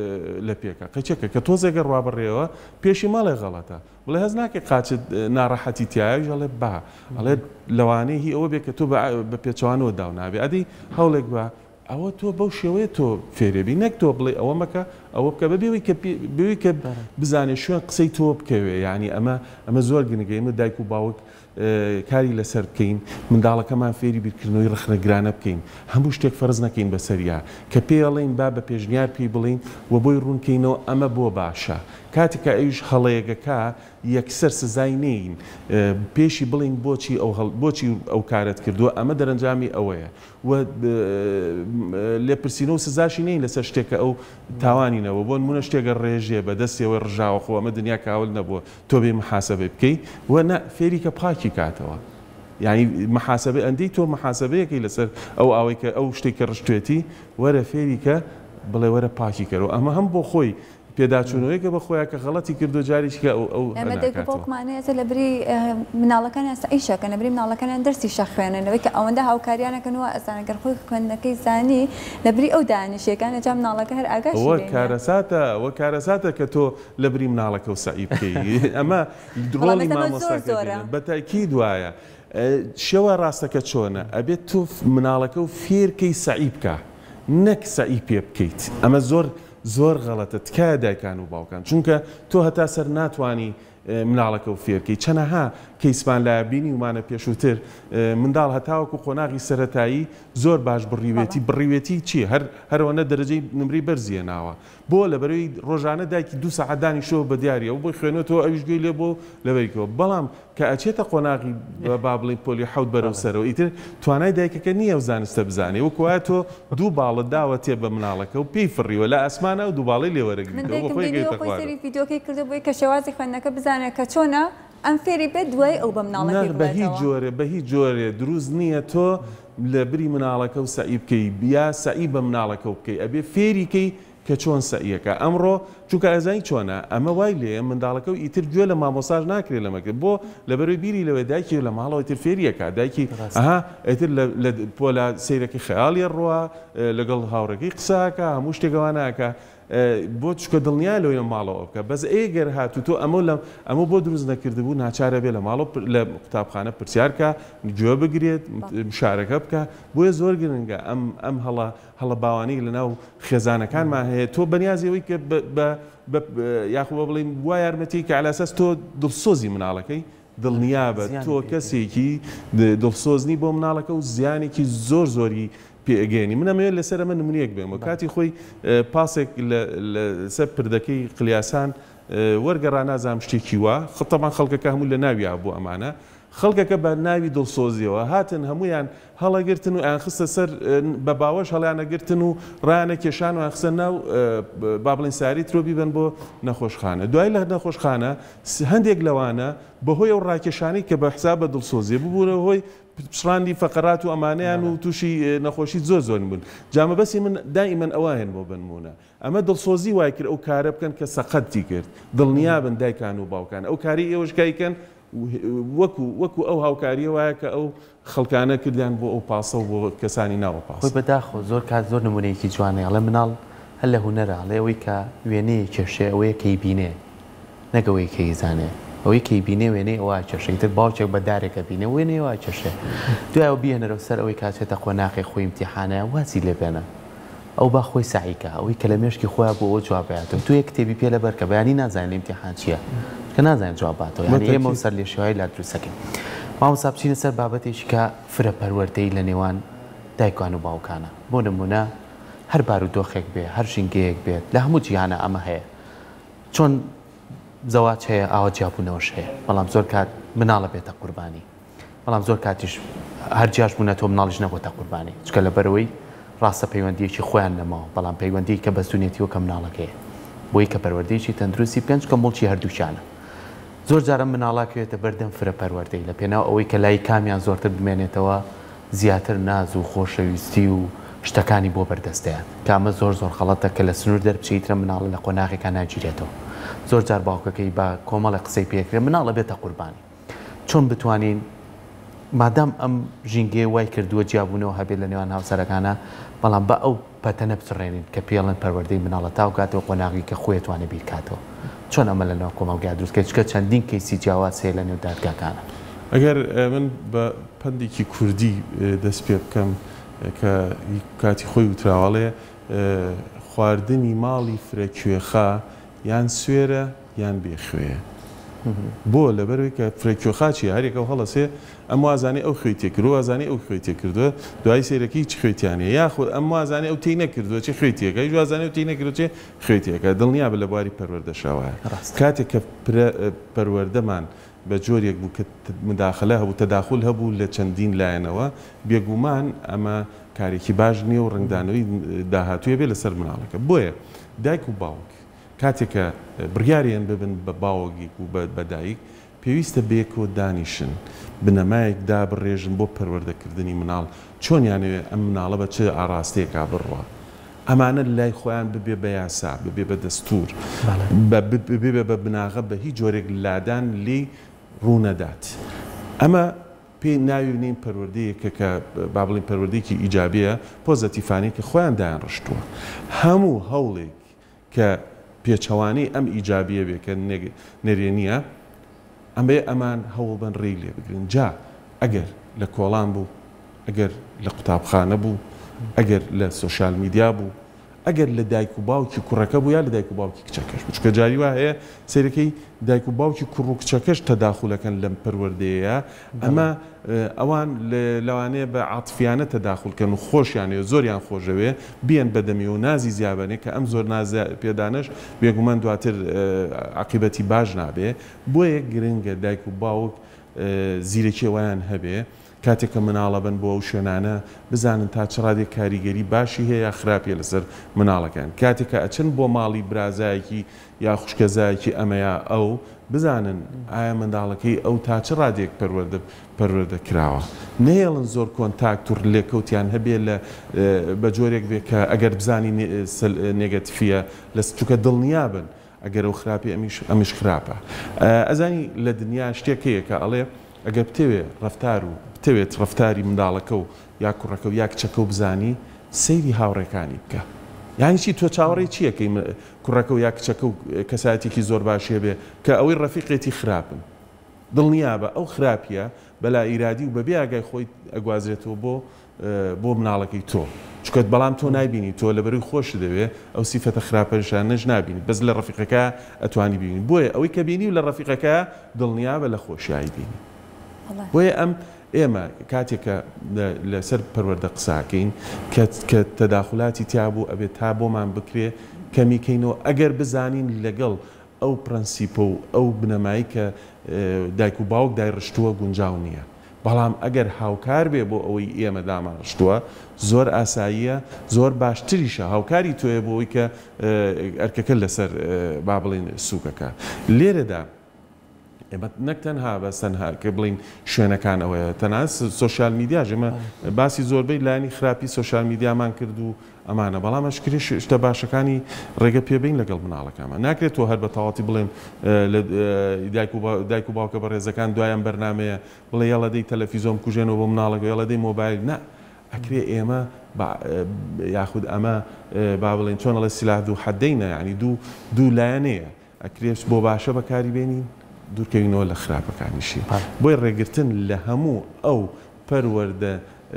لە پێکە قەیچێکە کە تۆزێگەر ڕابڕێەوە پێشی ماڵێ غەڵەتە بڵێ هەز ناکە قاچت ناڕەحەتی تایژ ئەڵێ با ئەڵێ لەوانەیە هی ئەوە بێ کە تۆ بە پێچوانەوە داو نابێ ئەدەی هەوڵێک بە ئەوە تۆ بەو شێوەیە تۆ فێرێبی نەک تۆ بڵێ ئەوە مەکە ئەوە بکە بەبێەوەی کە بێوی کە بزانێ شوێن قسەی تۆ بکەوێ ینی ئەمە ئەمە زۆر گرنگە ئێمە دایک و باوک کاری لەسەر بکەین منداڵەکەمان فێری بیرکردنەوەی ڕخنەگرانە بکەین هەموو شتێک فەرز نەکەین بەسەریا کە پێڵێن با بە پێشنیار پێی بڵین و بۆی ڕوونکەینەوە ئەمە بۆ باشە کاتێکە ئەویش هەڵەیەگەکە یەکسەر سزای نین پێشی بڵین بۆچی بۆچی ئەو کارت کردووە ئەمە دەرەنجامی ئەوەیە و لێپرسینە و سزاشی نین لەسەر شتێکە ئەو تاوانینەوە بۆ نمونە شتێکە ڕێژێ بەدەستیەوە ڕژاوە خۆ ئەمە دنیا کاول نەبووە تۆ بێ محاسەبێ بکەیت و نە فێری کە پاکی کاتەوە یعنی محاسبە ئەندەی تۆ محاسبەیەکی لەسەر ئەو ئەوەی کە ئەو شتێک کە ڕشتوێتی وەرە فێری کە بڵێ وەرە پاکی کەرەوە ئەمە هەم بۆ خۆی پێداچوونەوەیکە بە خۆیان کە غەڵەتی کردو جاریشکە ئەو ئەو ئەمە دەکەڵکمانەیە لە بری مناڵەکان ئەستا ئیشەکە نەبری مناڵەکانیان دەرسی شە خوێننەوەی کە ئەوەندە هاوکاریانەکەنەوە ئەزانەگەر خۆی خوێندنەکەی زانی لە بری ئەو دانیشیەکان جا مناڵەکە هەر ئاگاش وە کارەساتە وە کارەساتە کە تۆ لە بری مناڵەکە و سعی بکەی ئەمە ڕۆڵی مامۆستاکە بە تاکید وایە شێوە ڕاستەکە چۆنە ئەبێت تۆ مناڵەکە و فێرکەی سعی بکە نەک سعی پێ بکەیت ئەمە زۆر زۆر غەڵەتە تکایە دایکان و باوکان چونکە تۆ هەتا سەر ناتوانی مناڵەکە و فێرکەی چەنەها کەیسمان لای بینی ومانە پێشووتر منداڵ هەتاوەکو خۆناغی سەرەتایی زۆر باش بڕیوێتی بڕیوێتی چیە هەر هەرەوەنە دەرەجەی نمری بەرزیە ناوە بۆ لە بەرەوەی ڕۆژانە دایکی دوو سەعەتدانی شۆ بە دیارە و بۆی خوێنێتەوە ئەویش گوێی لێ بۆ لەبەریکەوە بەڵام کە ئەچێتە قۆناغی با بڵێ پۆلی حەوت بەرەو سەرەوە ئیتر توانای دایکەکە نییە و زانستە بزانێ وەکوایە تۆ دوو باڵت داوە تێ بە مناڵەکە و پێی فڕیوە لە ئەسمانە و دووباڵی لێوەرەگریتەوەی ڤیدیۆکەی کردو بۆی کە شێوازی خوێندنەکە بزانێت کە چۆنە ئەم فێری بێت دوای ئەو بە مناڵەکە بە هیچ جۆرێ بە هیچ جۆرێ دروست نییە تۆ لە بری مناڵەکە و سعی بکەی بیا سعی بە مناڵەکە و بکەی ئەبێ فێریکەی کە چۆن سعیەکە ئەمڕۆ چونکە ئەزانی چۆنە ئەمە وای لێ منداڵەکە و ئیتر گوێ لە مامۆساژ ناکرێت لەمەکرد بۆ لە بەروی بیری لەوێ دایکی لە ماڵەوە ئیتر فێریەکە دایکی ئەها ئیتر لە پۆلا سەیرەکەی خەیاڵی ڕوا لەگەڵ هاوڕەکەی قساکە هەموو شتێکەواناکە بۆ چکە دڵنیای لەوێ ماڵەوە بکە بەس ئێگەر هاتو تۆ ئەمە لەم ئەمە بۆ دروست نەکردبوو ناچارە بێ لە ماڵەوە لە قوتابخانە پرسیارکە گوێ بگرێت مشارەکە بکە بۆیە زۆر گرنگە ئەم ئەم هەڵە هەڵە باوانەی لەناو خێزانەکانمان هەیە تۆ بەنیازیەوەی کە یاخۆ بە بڵین وای یارمەتی کە علاسەس تۆ دڵسۆزی مناڵەکەی دڵنیابە تۆ کەسێکی دڵسۆزنی بۆ مناڵەکە و زیانێکی زۆر زۆری پێگەێنی منەمەوێت لەسەر ئەمە نمونەیەک بێمەوە کاتی خۆی پاسێک لەسەر پردەکەی قلیاسان وەرگەڕا نازام شتێکی وە خڵتەمان خەڵکەکە هەموو لە ناویە بۆ ئەمانە خەڵکەکە بە ناوی دڵسۆزیەوە هاتن هەمویان هەڵەگرتن و ئەیان خستە سەر بە باوەش هەڵیانەگرتن و ڕایانە کێشان و ئەخسە ناو با بڵین ساری ترۆبی بن بۆ نەخۆشخانە دوای لە نەخۆشخانە هەندێک لەوانە بەهۆی ئەو ڕاکێشانەی کە بە حساب بە دڵسۆزیە ببوورە هۆی پشڕاندی فەقەرات و ئەمانەیان و تووشی نەخۆشی زۆر زۆر بوون جامە بەسی من دائیمەن ئەوە هێن بۆ بنمونە ئەمە دڵسۆزی وای کرد ئەو کارە بکەن کە سەقەتی کرد دڵنیابن دایکان و باوکان ئەو کاری ئێوەشکایکەن وەکو وەکو ئەو هاوکاریە وایە کە ئەو خەڵکانە کردیان بۆ ئەو پاسە و بۆ کەسانی ناوە پاس بەداخۆ زۆر کات زۆر نمونەیەکی جوانەیە ئەڵێ مناڵ هەر لە هونەرە ئەڵێ ئەوەی کە وێنەیە کێشێ ئەوەیە کەی بینێ نەگەوەی کەی زانێ ئەوەی کەی بینێ وێنەی ئەوە کێشەی تر باوچێک بە دارێکە بینێ وێنەی ئەوە کێشێ دوایەوە بیهێنەرەوە سەر ئەوەی کاتێتە قۆناغی خۆی امتیحانەیە واسی لێ بێنە ئەو با خۆی سعیکە ئەوەی کە لە مێشکی خۆیان بۆ ئەوە جوابێتەوە تو یەک کتێبی پێ لەبەر کە بەیانی نازانێت امتیحان چییە کە نازانێت جواباتەوە یعنی ئێمە سەر لێ شێوای لا دروستەکەین مامۆستا بچینە سەر بابەتێکی کە فرەپەروەردەی لە نێوان دایکان و باوکانە بۆ نمونە هەر بارودۆخێک بێ هەر ژینگەیەک بێت لە هەموو جیهانە ئەمە هەیە چۆن زەواج هەیە ئاوا جیابوونەوەش هەیە بەڵام زۆر کات مناڵە بێتە قوربانی بەڵام زۆر کاتیش هەر جیاش بوونە تۆ مناڵیش نەبووتە قوربانی چکە لەبەرەوەی ڕاستە پەیوەندیەکی خۆیان نەماوە بەڵام پەیوەندی کە بەستونێتیەوە کە مناڵەکەیە بۆی کە پەروەردەیەکی تەندروستی بکەن چکە مڵکی هەردووچانە زۆر جارە مناڵاکەوێتە بەردەم فرەپەروەردەی لە پێناو ئەوەی کە لای کامیان زۆرتر بمێنێتەوە زیاتر ناز و خۆشەویستی و شتەکانی بۆ بەردەستەیان کامە زۆر زۆر خەڵەتە کە لە سنوور دەربچیترە مناڵە لە قۆناغێکە ناگیرێتەوە زۆر جار باوکەکەی بە کۆمەڵی قسەی پێکرێ مناڵە بێتە قوربانی چۆن بتوانین مادام ئەم ژینگەیە وای کردووە جیابوونەوە هەبێت لە نێوان هاوسەرەکانە بەڵام بە ئەو پەتەنە بچڕێنین کە پێڵەن پەروەردەی مناڵە تاوکاتەوە قۆناغی کە خۆی توانێت بیرکاتەوە چۆن ئەمە لەنەوە کۆمەڵگای دروستکە چکە چەندین کەیسی جیاواز هەیە لە نێو دادگاکانە ئەگەر من بە پندێکی کوردی دەست پێ بکەم کە کاتی خۆی وتراوەڵێ خواردنی ماڵی فرەکوێخا یان سوێرە یان بێخوێ بۆ لەبەروی کە فرەکوێخاچی هەرێکە و هەڵەسێ ئەم وازانێ ئەو خوێی تێکردو وازانێ ئەو خوێی تێکردووە دوای سێرەکەی چ خوێتیانێ یاخود ئەم وازانێ ئەو تێی نەکردووە چه خوێتیەکە هیچ وازانێ و تێی نەکردو چێ خوێتیەکە دڵنیا بە لە بواری پەروەردە شاوایە کاتێک کە پەروەردەمان بە جۆرێک بوو کە مداخلە هەبوو تەداخل هەبوو لە چەندین لایەنەوە بێگومان ئەمە کارێکی باش نییە و ڕنگدانەوەی داهاتوویە بێ لەسەر مناڵەکە بۆیە دایک و باوک کاتێکە بڕیاریان ببن بە باوەگیک و بەدایک پێویستە بێکەوە دانیشن بنەمایەک دابڕێژن بۆ پەروەردەکردنی مناڵ چۆنیانەوێ ئەم مناڵە بە چه ئاراستەیەکا بڕوە ئەمانە لای خۆیان ببێ بە یاسا ببێ بە دەستور ببێ بە بناغە بە هیچ جۆرێک لادان لێ ڕوونەدات ئەمە پێی ناوێنین پەروەردەیەکە کە با بڵین پەروەردەیەکی ئیجابیە پۆزەتیفانی کە خۆیان دایان ڕشتووە هەموو هەوڵێک کە پێچەوانەی ئەم ئیجابیە بێ کە نەرێنیە ئەمبێ ئەمان هەوڵ بن ڕێی لێ بگرن جا ئەگەر لە کۆڵان بوو ئەگەر لە قوتابخانە بوو ئەگەر لە سوۆشال میدیا بوو ئەگەر لە دایک و باوکی کوڕەکە بوو یا لە دایک و باوکی کچەکەش چکە جاری وا هەیە سەرەکەی دایک و باوکی کوڕ و کچەکەش تەداخولەکەن لەم پەروەردەیە ئەمە ئەوان لەوانەیە بە عاتفیانە تەداخولکەن و خۆشیانەیە زۆریان خۆشەوێ بیان بەدەمی و نازی زیابەنێ کە ئەم زۆر ناز پێدانش بێگومان دواتر عاقیبەتی باش نابێ بۆیە گرنگە دایک و باوک زیرەکی وایان هەبێ کاتێککە مناڵە بن بۆ ئەو شوێنانە بزانن تا چڕادێک کاریگەری باشی هەیە خراپیە لەسەر مناڵەکان کاتێککە ئەچن بۆ ماڵی برازایەکی یا خوشکەزایەکی ئەمەیە ئەو بزانن ئایا منداڵەکەی ئەو تا چ ڕادێک پەروەردە پەروەردە کراوە نێڵن زۆر کۆنتاکت و لێکەوتیان هەبێ لە بە جۆرێک بێ کە ئەگەر بزانی نێگەتیفە لە چکە دڵنیا بن ئەگەر ئەو خراپی ئەمیش خراپە ئەزانی لە دنیا شتێکەیە کە ئەڵێ ئەگەر بتەوێ ڕەفتار و بتەوێت ڕەفتاری منداڵەکە و یا کوڕەکە و یا کچەکە و بزانی سەیری هاوڕێکانی بکە یانی چی تۆ چاوەڕێی چیەکەی کوڕەکە و یا کچەکە و کەساتێکی زۆر باشێ بێ کە ئەوەی ڕەفیقێتی خراپن دڵنیا بە ئەو خراپیە بەلا ئیرادی و بەبێ ئاگای خۆی ئەگوازرێتەوە بۆ بۆ مناڵەکەی تۆ چکەت بەڵام تۆ نایبینی تۆ لەبەروی خۆش دەوێ ئەو سیفەتە خراپەشان نەش نبینی بەس لە ڕەفیقەکە ئەتوانی بینی بۆیە ئەوەی کە بینی و لە ڕەفیقەکە دڵنیا بە لە خۆشیایی بینی بۆیە ئەم ئێمە کاتێکە لەسەر پەروەردە قساکەین کە تەداخلاتی تیابوو ئەبێت تا بۆمان بکرێ کەمیکەینەوە ئەگەر بزانین لەگەڵ ئەو پرەنسیپە و ئەو بنەمایی کە دایک و باوک دایڕشتووە گونجاو نییە بەڵام ئەگەر هاوکار بێ بۆ ئەوەی ئێمە داماڕشتووە زۆر ئاساییە زۆر باشتریشە هاوکاری تۆیە بۆ ئەوەی کە ئەرکەکە لەسەر با بڵین سووکەکە لێرەدا ئێمە نەک تەنها بەس تەنها کە بڵین شوێنەکان ئەوەیە تەنها سوۆشال میدیاژ ئێمە باسی زۆربەی لایانی خراپی سوۆشال میدیامان کرد و ئەمانە بەڵام ئەشکری شتە باشەکانی ڕێگە پێبین لەگەڵ مناڵەکانمان ناکرێت تۆ هەر بە تەواتی بڵێن دایک و باوکە بە ڕێزەکان دوایان بەرنمەیە بڵێ یاڵەدەی تەلەڤیزۆن کوژێنەوە بۆ مناڵەکە یاڵەدەی مۆبایل نا ئەکرێ ئێمە یاخود ئەمە با بڵێن چۆن ئەڵێ سیلاح دوو حەدەینە ینی دوو دوو لایەنەیە ئەکرێت بۆ باشە بەکاری بێنین دوورکەوینەوە لە خراپەکانیشی بۆی ڕێگرتن لە هەموو ئەو پەروەردە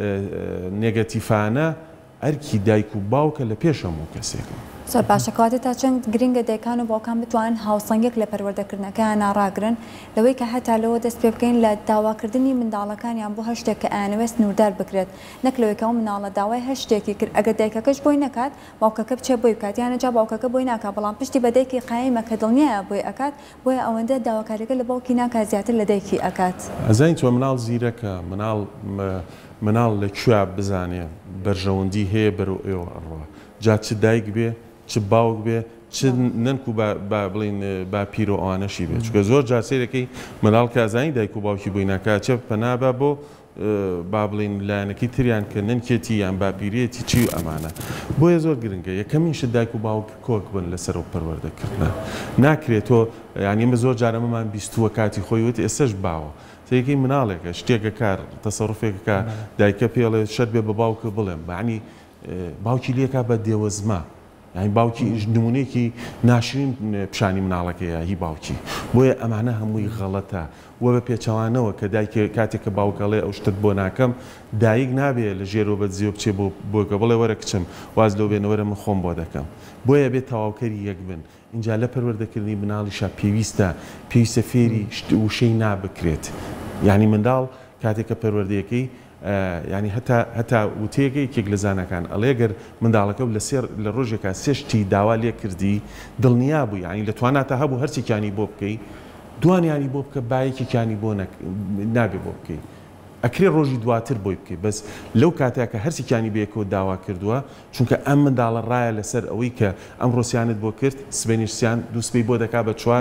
نێگەتیفانە ئەرکی دایک و باوکە لە پێش هەموو کەسێکم زۆر باشەکەواتە تا چەند گرنگە دایکان و باوکان بتوانن هاوسەنگێک لە پەروەردەکردنەکەیان ناڕاگرن لەوەی کە هەتا لەوە دەست پێ بکەین لە داواکردنی منداڵەکانیان بۆ هەر شتێک کە ئەیانەوێت سنووردار بکرێت نەک لەوەی کە ئەو مناڵە داوای هەر شتێکی کرد ئەگەر دایکەکەش بۆی نەکات باوکەکە بچێ بۆی بکات یانە جا باوکەکە بۆی ناکات بەڵام پشتی بە دایکی قایمە کە دڵنیایە بۆی ئەکات بۆیە ئەوەندە داواکاریەکە لە باوکی ناکات زیاتر لە دایکی ئەکات ئەزانین تۆ مناڵ زیرەکە مناڵ مناڵ لەکوێ بزانێ بەرژەوەندی هەیە بەرەو ئێوە ئەڕوا جا چ دایک بێ چ باوک بێ چ نەنک و بڵین با پیر و ئەوانەشی بێت چکە زۆر جار سەیرەکەی مناڵ کە ئازانی دایک و باوکی بووی ناکات چێ پەنابە بۆ با بڵین لایەنەکەی تریان کە نەنکێتی یان باپیرێتی چی و ئەمانە بۆیە زۆر گرنگە یەکەمیش دایک و باوک کۆک بن لەسەر و پەروەردەکردنە ناکرێت تۆ یعنی ئێمە زۆر جارەمەمان بیستووە کاتی خۆی وت ئێستش باوە تێکی مناڵێکە شتێکە کار تەسەڕوفێکەکە دایکە پێڵێ شەر بێ بە باوکە بڵێم بەعنی باوکی لێکا بە دێوەزما یعنی باوکی نمونەیەکی ناشرین پیشانی مناڵەکەیە هی باوکی بۆیە ئەمانە هەمووی غەڵەتە وە بە پێچەوانەوە کە دایک کاتێککە باوکەڵێ ئەو شتت بۆ ناکەم دایک نابێت لە ژێرەوە بە جێوە بچێ بۆ بۆکە بڵێ وەرە کچم واز لەو بێنەوەرە من خۆم بۆ دەکەم بۆیە بێت تەواوکەری یەک بن اینجا لە پەروەردەکردنی مناڵیشە پێویستە پێویستە فێری وشەی نابکرێت یعنی منداڵ کاتێککە پەروەردەیەکەی ینی هەتا هەتا وتەیەکەی کێک لە زانەکان ئەڵێگەر منداڵەکە لە سێر لە ڕۆژێکە سێشتی داوا لێ کردی دڵنیا بوو ینی لە تواناتە هەبوو هەرچێکیانی بۆ بکەی دوانیانی بۆ بکە باەکێکیانی بۆ نابێ بۆ بکەی ئەکرێ ڕۆژی دواتر بۆی بکەیت بەس لەو کاتێککە هەرچێکیانی بەیەکەوە داوا کردووە چونکە ئەم منداڵە ڕایە لەسەر ئەوەی کە ئەم ڕۆسیانت بۆ کرد سبێنیشتیان دووسبەی بۆ دەکا بە چوار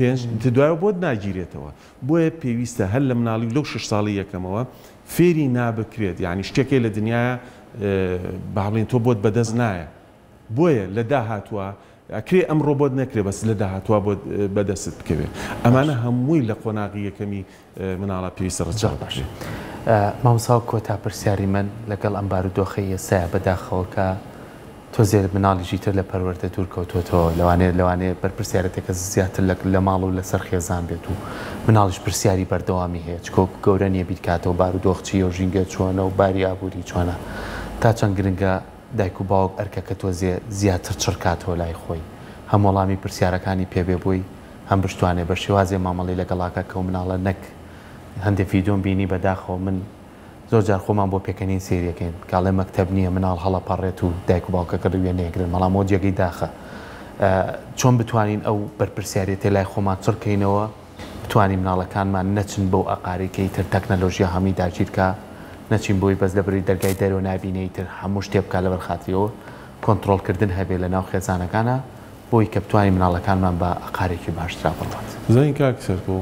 پێنج دوایە بۆت ناگیرێتەوە بۆیە پێویستە هەر لە مناڵی لەو شش ساڵی یەکەمەوە فێری نابکرێت یعنی شتێکی لە دنیاە باڵێن تۆ بۆت بەدەست نایە بۆیە لە داهاتوە ئەکرێ ئەم ڕۆبۆت نەکرێ بەس لە داهاتوە بۆ بەدەست بکەوێت ئەمانە هەمووی لە قۆناغی یەکەمی مناڵە پێویستە ڕەچاو باشێت. مامۆستا کۆتا پرسیاری من لەگەڵ ئەم بارودۆخی ئێستاە بەداخەوە کە تۆزێ مناڵیشی تر لە پەروەردە دوور کەوتوتەوە لەوانەیە لەوانەیە بەرپرسیارەتێکە زیاتر لە ماڵ و لەسەر خێزان بێت و مناڵیش پرسیاری بەردەوامی هەیە چکۆ گەورە نییە بیرکاتەوە بارودۆخچی و ژینگە چۆنە و باری ئابووری چۆنە تا چەند گرنگە دایک و باوک ئەرکەکە تۆزێ زیاتر چڕکاتەوە لای خۆی هەم وەڵامی پرسیارەکانی پێبێ بووی هەم بشتوانێ بە شێوازێ مامەڵی لەگەڵاکە کە و مناڵە نەک هەندێک ڤیدۆم بینی بەداخەوە من زۆر جار خۆمان بۆ پێکەنین سێریەکەین کاڵێ مەکتەب نییە مناڵ هەڵە پەڕێت و دایک و باوکەکە وێ نێگرن مەڵام مۆجیەکەی داخە چۆن بتوانین ئەو بەرپرسیارەتێ لای خۆمان چڕکەینەوە بتوانین مناڵەکانمان نەچن بەو ئەقارێکەی تر تەکنەلۆژیا هەمی داگیرکە نەچین بۆی بەس لەبەری دەرگای دەرەوە نبینەی تر هەموو شتێ بکە لەبەر خاتریەوە کۆنتترۆلکردن هەبێت لە ناو خێزانەکانە بۆی کە بتوانین مناڵەکانمان بە ئەقارێکی باشترا بڵات زین کاک سەرکۆ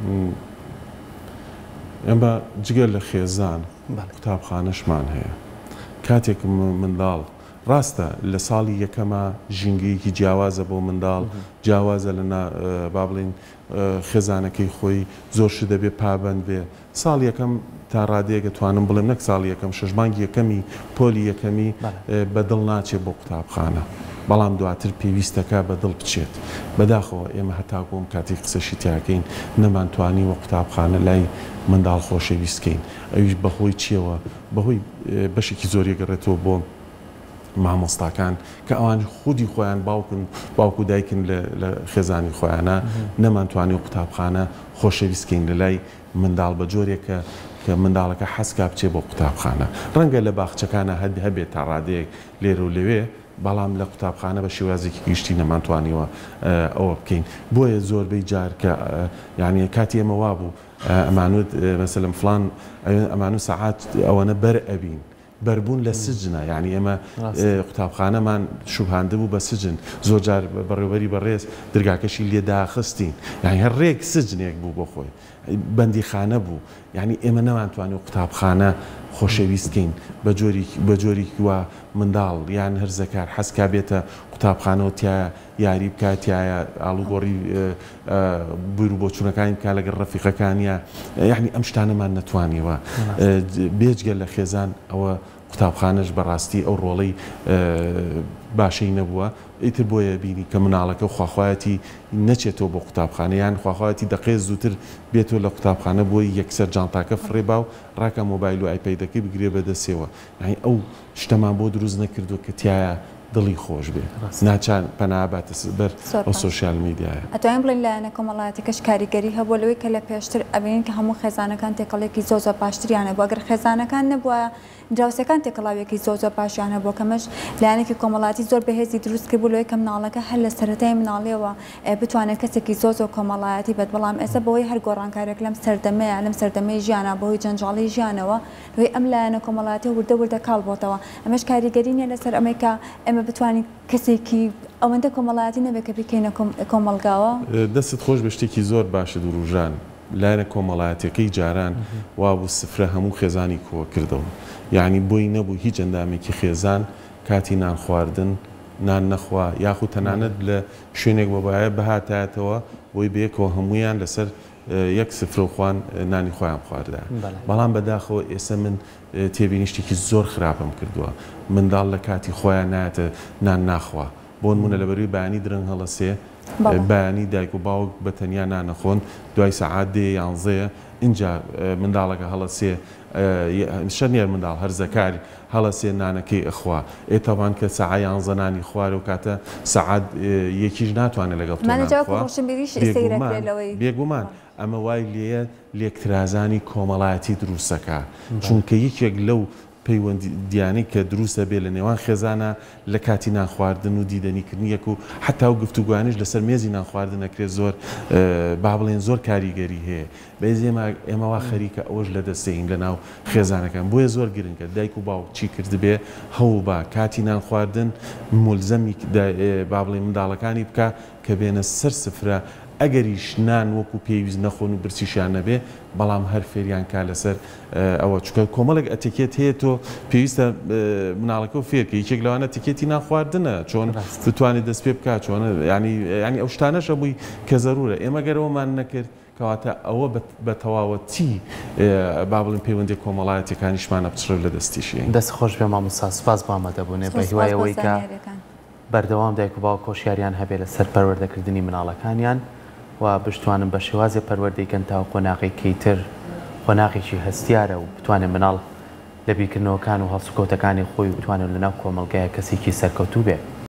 ئەم بە جگەر لە خێزان قوتابخانەشمان هەیە کاتێک منداڵ ڕاستە لە ساڵی یەکەمە ژینگەیەکی جیاوازە بۆ منداڵ جیاوازە لە با بڵین خێزانەکەی خۆی زۆرش دەبێت پابند بێ ساڵ یەکەم تا ڕادەیەکە توانم بڵێم نەک ساڵ یەکەم شەژمانگی یەکەمی پۆلی یەکەمی بەدڵ ناچێت بۆ قوتابخانە بەڵام دواتر پێویستەکە بەدڵ بچێت بەداخەوە ئێمە هەتاکۆم کاتی قسەشی تیاکەین نەمانتوانی وە قوتابخانە لای منداڵ خۆشەویستکەین ئەویش بەهۆی چیەوە بەهۆی بەشێکی زۆری گەڕێتەوە بۆ مامۆستاکان کە ئەوان خودی خۆیان باوکن باوکو دایکن لە خێزانی خۆیانە نەمانتوانی قوتابخانە خۆشەویستکەین لە لای منداڵ بە جۆرێکە کە منداڵەکە حەسکا بچێ بۆ قوتابخانە ڕەنگە لە باخچەکانە هەد هەبێت تا ڕادەیەک لێرە و لەوێ بەڵام لە قوتابخانە بە شێوازێکی گشتی نەمانتوانیوە ئەوە بکەین بۆیە زۆربەی جار کە یعنی کاتی ئێمە وا بوو ئەمانوت مەسەلەن فڵان ئەمانو سەعات ئەوەنە بەر ئەبین بەربوون لە سجنە یعنی ئێمە قوتابخانەمان شوبهاندە بوو بە سجن زۆر جار بەڕێوەری بەڕێز دەرگاکەشی لێداخستین یعنی هەر ڕێک سجنێک بوو بۆ خۆی بەندیخانە بوو یعنی ئێمە نەمانتوانی قوتابخانە خۆشەویستکەین بە جۆرێکی وە منداڵ یان هەرزەکار حەسکا بێتە قوتابخانەوە تایە یاری بکاتایە ئاڵوگۆڕی بیر و بۆچوونەکانی بکات لەگەڵ ڕەفیقەکانیە یعنی ئەم شتانەمان نەتوانیوە بێجگە لە خێزان ئەوە قوتابخانەش بەڕاستی ئەو ڕۆڵەی باشەی نەبووە ئیتر بۆیە بینی کە مناڵەکە خواخوایەتی نەچێتەوە بۆ قوتابخانە یان خواخوایەتی دقێ زووتر بێتەوە لە قوتابخانە بۆی یەکسەر جانتاکە فڕێبا و ڕاکە مۆبایل و ئایپەیدەکەی بگرێ بەدەستێەوە یعنی ئەو شتەمان بۆ دروست نەکردو کە تایە دڵی خۆش بێ ناچان پەناباتە بەر ئەو سۆشیال میدیایە ئەتوانین بڵین لایەنە کۆمەڵایەتەکەش کاریگەری هەبوو لەوەی کە لە پێشتر ئەبینین کە هەموو خێزانەکان تێکەڵێکی زۆ زۆر باشتریانە بۆ ئەگەر خێزانەکان نەبووە دراوسەکان تێکەڵاوێکی زۆر زۆر باشیانە بۆ کەمەش لایەنێکی کۆمەڵاتی زۆر بەهێزی دروست کرد بوو لەوەی کە مناڵەکە هەر لە سەرەتای مناڵیەوە بتوانێت کەسێکی زۆر زۆر کۆمەڵایەتی بێت بەڵام ئێستا بەوەی هەر گۆڕانکارێک لەم سەردەمەیە لەم سەردەمەی ژیانە بەهۆی جەنجاڵی ژیانەوە لەوەی ئەم لایەنە کۆمەڵاتی وردە وردە کاڵ بۆتەوە ئەمەش کاریگەری نیە لەسەر ئەمەی کە ئێمە بتوانین کەسێکی ئەوەندە کۆمەڵایەتی نەبێت کە بکەینە کۆمەڵگاوە دەستت خۆش بە شتێکی زۆر باشە دوروژان لایەنە کۆمەڵایەتەکەی جاران وا بوو سفرە هەموو خێزانی کۆ کردەوە یعنی بۆی نەبوو هیچ ئەندامێکی خێزان کاتی نان خواردن نان نەخوا یاخود تەنانەت لە شوێنێک بەبایە بەهاتایەتەوە بۆی بەیەکەوە هەمویان لەسەر یەک سفرە و خوان نانی خۆیان خواردە بەڵام بەداخەوە ئێستا من تێبینی شتێکی زۆر خراپم کردووە منداڵ لە کاتی خۆیان نایەتە نان ناخوا بۆ نمونە لەبەروی بەیانی درەنگ هەڵەسێ بەیانی دایک و باوک بە تەنیا نانەخۆن دوای سەعات دێ یانزەیە اینجا منداڵەکە هەڵەسێ شەنێر منداڵ هەرزەکاری هەڵەسێ نانەکەی ئەخوا ئێتەوان کە سەعای یانزە نانی خوارە و کاتە سەعات یەکیش ناتوانێت لەگەڵ بێگومان ئەمە وای لێیە لێکترازانی کۆمەڵایەتی دروستەکە چونکە یەکێک لەو پەیوەندیانەی کە دروستە بێ لە نێوان خێزانە لە کاتی نان خواردن و دیدەنیکردنیەک و حتا و گفتوگوانیش لەسەر مێزی نان خواردن ئەکرێت زۆر با بڵێن زۆر کاریگەری هەیە بەێز ئێمەوا خەریکە ئەوەش لە دەستەین لە ناو خێزانەکان بۆیە زۆر گرنگە دایک و باوک چی کرد بێ هەوو بە کاتی نان خواردن مولزەمی با بڵێن منداڵەکانی بکە کە بێنە سەر سفرە ئەگەریش نان وەکو پێویست نەخۆن و برسیشیان نەبێ بەڵام هەر فێریان کا لەسەر ئەوە چکە کۆمەڵێک ئەتیکێت هەیە تۆ پێویستە مناڵەکە و فێرکە یەکێک لەوانە تیکێتی ناخواردنە چۆن بتوانێت دەست پێ بکات چۆن ینی ینی ئەو شتانەش بووی کە زەرورە ئێمە گەرەوەمان نەکرد کەواتە ئەوە بە تەواوەتی با بڵین پەیوەندی کۆمەڵایەتەکانیشمانە بچڕ لە دەستیشی دەست خۆش بێ مامۆستا سوپاس بۆ ئامادەبوونێ بە هیوایەوەی کە بەردەوام دایک و باوکۆ شیاریان هەبێ لەسەر پەروەردەکردنی مناڵەکانیان و بشتوانن بە شێوازی پەروەردەیکەن تا قۆناغێکی تر قۆناغێکی هەستیارە و بتوانێت مناڵ لە بیرکردنەوەکان و هەڵسوکەوتەکانی خۆی بتوانێت لەناو کۆمەڵگەیە کەسێکی سەرکەوتوو بێ.